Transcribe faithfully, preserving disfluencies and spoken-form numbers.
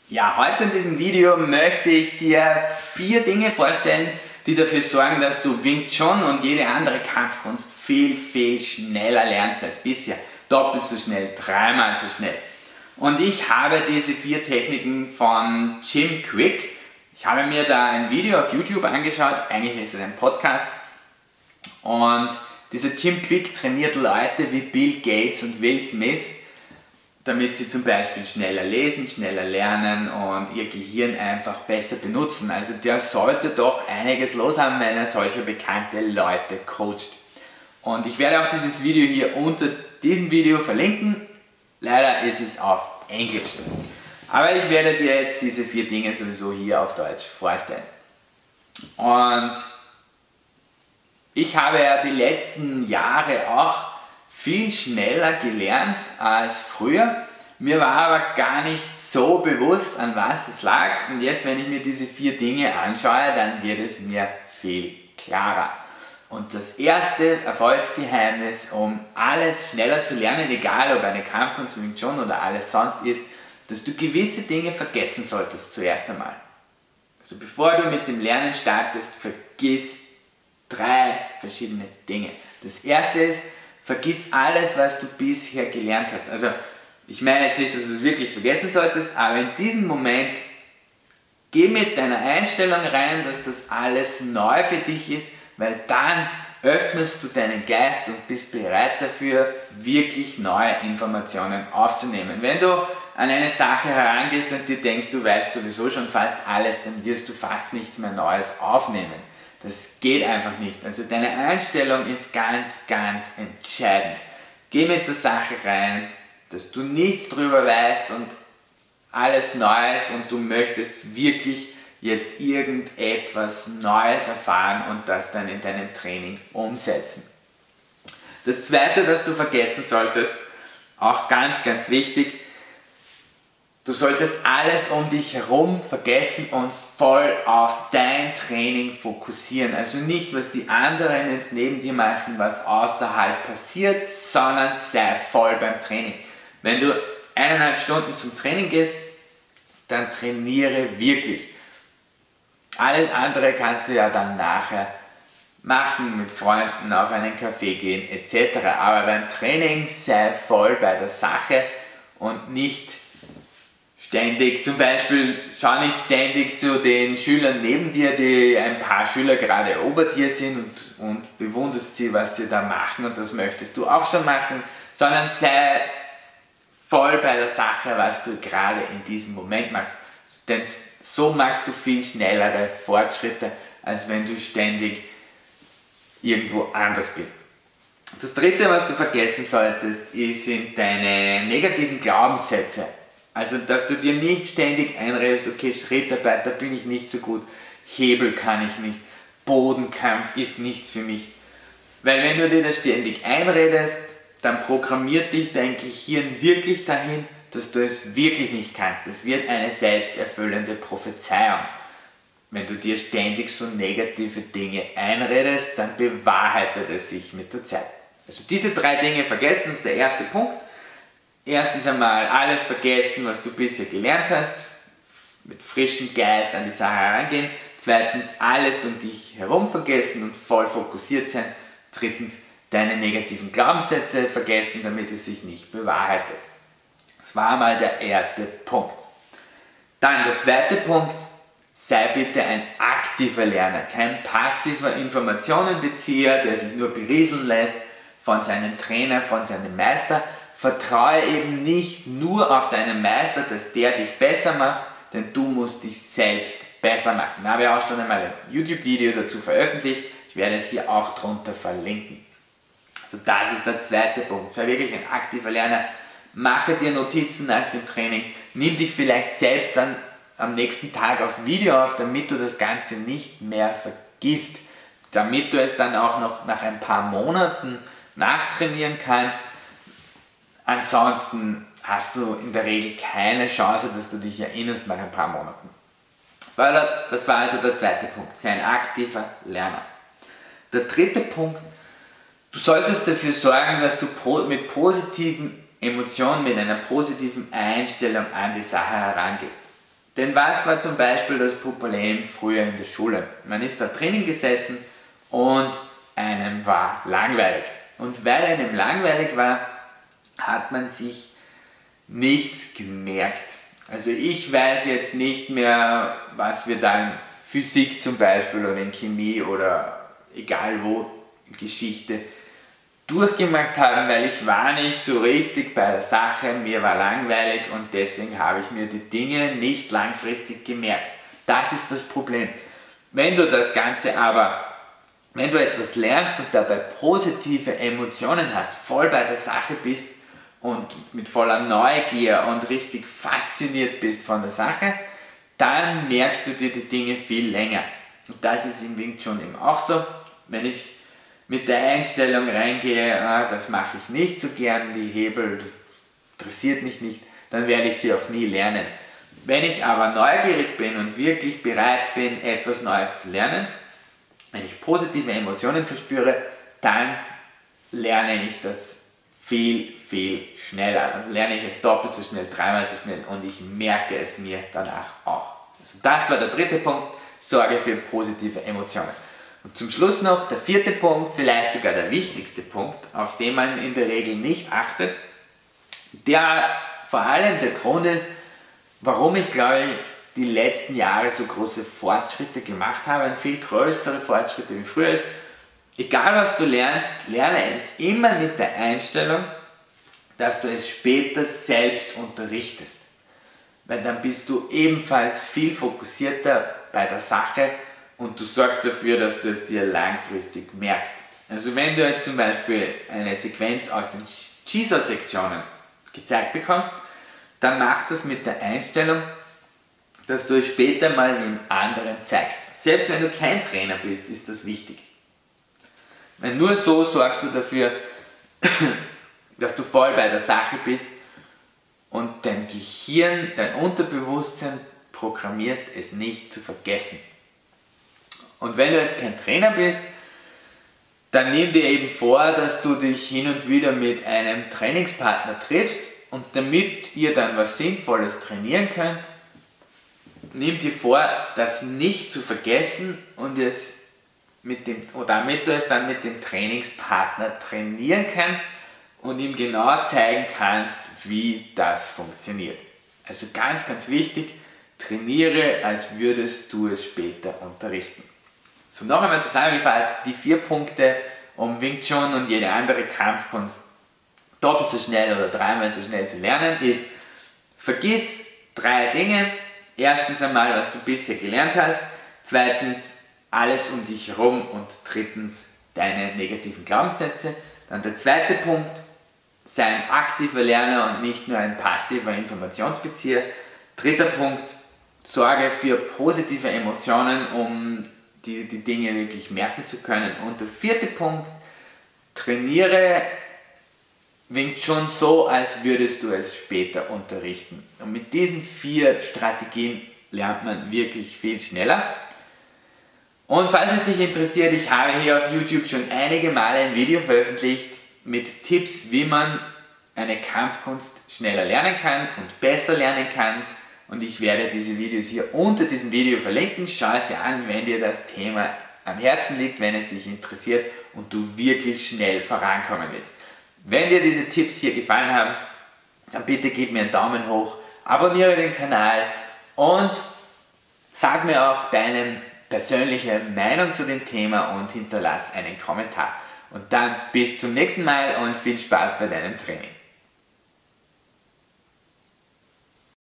Ja, heute in diesem Video möchte ich dir vier Dinge vorstellen, die dafür sorgen, dass du Wing Chun und jede andere Kampfkunst viel, viel schneller lernst als bisher. Doppelt so schnell, dreimal so schnell. Und ich habe diese vier Techniken von Jim Kwik. Ich habe mir da ein Video auf YouTube angeschaut, eigentlich ist es ein Podcast. Und dieser Jim Kwik trainiert Leute wie Bill Gates und Will Smith, damit sie zum Beispiel schneller lesen, schneller lernen und ihr Gehirn einfach besser benutzen. Also der sollte doch einiges los haben, wenn er solche bekannte Leute coacht. Und ich werde auch dieses Video hier unter diesem Video verlinken. Leider ist es auf Englisch. Aber ich werde dir jetzt diese vier Dinge sowieso hier auf Deutsch vorstellen. Und ich habe ja die letzten Jahre auch viel schneller gelernt als früher. Mir war aber gar nicht so bewusst, an was es lag. Und jetzt, wenn ich mir diese vier Dinge anschaue, dann wird es mir viel klarer. Und das erste Erfolgsgeheimnis, um alles schneller zu lernen, egal ob eine Kampfkunst, Wing Chun oder alles sonst ist, dass du gewisse Dinge vergessen solltest zuerst einmal. Also bevor du mit dem Lernen startest, vergiss drei verschiedene Dinge. Das erste ist, vergiss alles, was du bisher gelernt hast. Also ich meine jetzt nicht, dass du es wirklich vergessen solltest, aber in diesem Moment geh mit deiner Einstellung rein, dass das alles neu für dich ist, weil dann öffnest du deinen Geist und bist bereit dafür, wirklich neue Informationen aufzunehmen. Wenn du an eine Sache herangehst und dir denkst, du weißt sowieso schon fast alles, dann wirst du fast nichts mehr Neues aufnehmen. Das geht einfach nicht. Also deine Einstellung ist ganz, ganz entscheidend. Geh mit der Sache rein, dass du nichts drüber weißt und alles Neues und du möchtest wirklich jetzt irgendetwas Neues erfahren und das dann in deinem Training umsetzen. Das zweite, das du vergessen solltest, auch ganz, ganz wichtig, du solltest alles um dich herum vergessen und voll auf dein Training fokussieren. Also nicht, was die anderen jetzt neben dir machen, was außerhalb passiert, sondern sei voll beim Training. Wenn du eineinhalb Stunden zum Training gehst, dann trainiere wirklich. Alles andere kannst du ja dann nachher machen, mit Freunden auf einen Kaffee gehen et cetera. Aber beim Training sei voll bei der Sache und nicht ständig, zum Beispiel, schau nicht ständig zu den Schülern neben dir, die ein paar Schüler gerade ober dir sind und, und bewunderst sie, was sie da machen und das möchtest du auch schon machen, sondern sei voll bei der Sache, was du gerade in diesem Moment machst. Denn so machst du viel schnellere Fortschritte, als wenn du ständig irgendwo anders bist. Das dritte, was du vergessen solltest, sind deine negativen Glaubenssätze. Also, dass du dir nicht ständig einredest, okay, Schrittarbeit, da bin ich nicht so gut, Hebel kann ich nicht, Bodenkampf ist nichts für mich. Weil wenn du dir das ständig einredest, dann programmiert dich dein Gehirn wirklich dahin, dass du es wirklich nicht kannst. Es wird eine selbsterfüllende Prophezeiung. Wenn du dir ständig so negative Dinge einredest, dann bewahrheitet es sich mit der Zeit. Also diese drei Dinge vergessen, ist der erste Punkt. Erstens einmal alles vergessen, was du bisher gelernt hast, mit frischem Geist an die Sache herangehen. Zweitens alles um dich herum vergessen und voll fokussiert sein. Drittens deine negativen Glaubenssätze vergessen, damit es sich nicht bewahrheitet. Das war mal der erste Punkt. Dann der zweite Punkt, sei bitte ein aktiver Lerner, kein passiver Informationenbezieher, der sich nur berieseln lässt von seinem Trainer, von seinem Meister. Vertraue eben nicht nur auf deinen Meister, dass der dich besser macht, denn du musst dich selbst besser machen. Da habe ich auch schon einmal ein YouTube-Video dazu veröffentlicht. Ich werde es hier auch drunter verlinken. Also das ist der zweite Punkt. Sei wirklich ein aktiver Lerner. Mache dir Notizen nach dem Training. Nimm dich vielleicht selbst dann am nächsten Tag auf Video auf, damit du das Ganze nicht mehr vergisst. Damit du es dann auch noch nach ein paar Monaten nachtrainieren kannst. Ansonsten hast du in der Regel keine Chance, dass du dich erinnerst nach ein paar Monaten. Das war, der, das war also der zweite Punkt, sei ein aktiver Lerner. Der dritte Punkt, du solltest dafür sorgen, dass du mit positiven Emotionen, mit einer positiven Einstellung an die Sache herangehst. Denn was war zum Beispiel das Problem früher in der Schule? Man ist da drinnen gesessen und einem war langweilig. Und weil einem langweilig war, hat man sich nichts gemerkt. Also ich weiß jetzt nicht mehr, was wir da in Physik zum Beispiel oder in Chemie oder egal wo, in Geschichte durchgemacht haben, weil ich war nicht so richtig bei der Sache, mir war langweilig und deswegen habe ich mir die Dinge nicht langfristig gemerkt. Das ist das Problem. Wenn du das Ganze aber, wenn du etwas lernst und dabei positive Emotionen hast, voll bei der Sache bist und mit voller Neugier und richtig fasziniert bist von der Sache, dann merkst du dir die Dinge viel länger. Und das ist im Wing Chun eben auch so. Wenn ich mit der Einstellung reingehe, ah, das mache ich nicht so gern, die Hebel interessiert mich nicht, dann werde ich sie auch nie lernen. Wenn ich aber neugierig bin und wirklich bereit bin, etwas Neues zu lernen, wenn ich positive Emotionen verspüre, dann lerne ich das viel, viel schneller. Dann lerne ich es doppelt so schnell, dreimal so schnell und ich merke es mir danach auch. Also das war der dritte Punkt, sorge für positive Emotionen. Und zum Schluss noch der vierte Punkt, vielleicht sogar der wichtigste Punkt, auf den man in der Regel nicht achtet, der vor allem der Grund ist, warum ich glaube ich die letzten Jahre so große Fortschritte gemacht habe, viel größere Fortschritte wie früher ist. Egal was du lernst, lerne es immer mit der Einstellung, dass du es später selbst unterrichtest. Weil dann bist du ebenfalls viel fokussierter bei der Sache und du sorgst dafür, dass du es dir langfristig merkst. Also wenn du jetzt zum Beispiel eine Sequenz aus den Jizo-Sektionen gezeigt bekommst, dann mach das mit der Einstellung, dass du es später mal einem anderen zeigst. Selbst wenn du kein Trainer bist, ist das wichtig. Weil nur so sorgst du dafür, dass du voll bei der Sache bist und dein Gehirn, dein Unterbewusstsein programmierst, es nicht zu vergessen. Und wenn du jetzt kein Trainer bist, dann nimm dir eben vor, dass du dich hin und wieder mit einem Trainingspartner triffst und damit ihr dann was Sinnvolles trainieren könnt, nimm dir vor, das nicht zu vergessen und es mit dem, oder damit du es dann mit dem Trainingspartner trainieren kannst und ihm genau zeigen kannst, wie das funktioniert. Also ganz, ganz wichtig, trainiere, als würdest du es später unterrichten. So, noch einmal zusammengefasst, die vier Punkte, um Wing Chun und jede andere Kampfkunst doppelt so schnell oder dreimal so schnell zu lernen, ist, vergiss drei Dinge. Erstens einmal, was du bisher gelernt hast. Zweitens, alles um dich herum. Und drittens, deine negativen Glaubenssätze. Dann der zweite Punkt, sei ein aktiver Lerner und nicht nur ein passiver Informationsbezieher. Dritter Punkt, sorge für positive Emotionen, um die, die Dinge wirklich merken zu können. Und der vierte Punkt, trainiere Wing Chun so, als würdest du es später unterrichten. Und mit diesen vier Strategien lernt man wirklich viel schneller. Und falls es dich interessiert, ich habe hier auf YouTube schon einige Male ein Video veröffentlicht mit Tipps, wie man eine Kampfkunst schneller lernen kann und besser lernen kann. Und ich werde diese Videos hier unter diesem Video verlinken. Schau es dir an, wenn dir das Thema am Herzen liegt, wenn es dich interessiert und du wirklich schnell vorankommen willst. Wenn dir diese Tipps hier gefallen haben, dann bitte gib mir einen Daumen hoch, abonniere den Kanal und sag mir auch deine persönliche Meinung zu dem Thema und hinterlass einen Kommentar. Und dann bis zum nächsten Mal und viel Spaß bei deinem Training.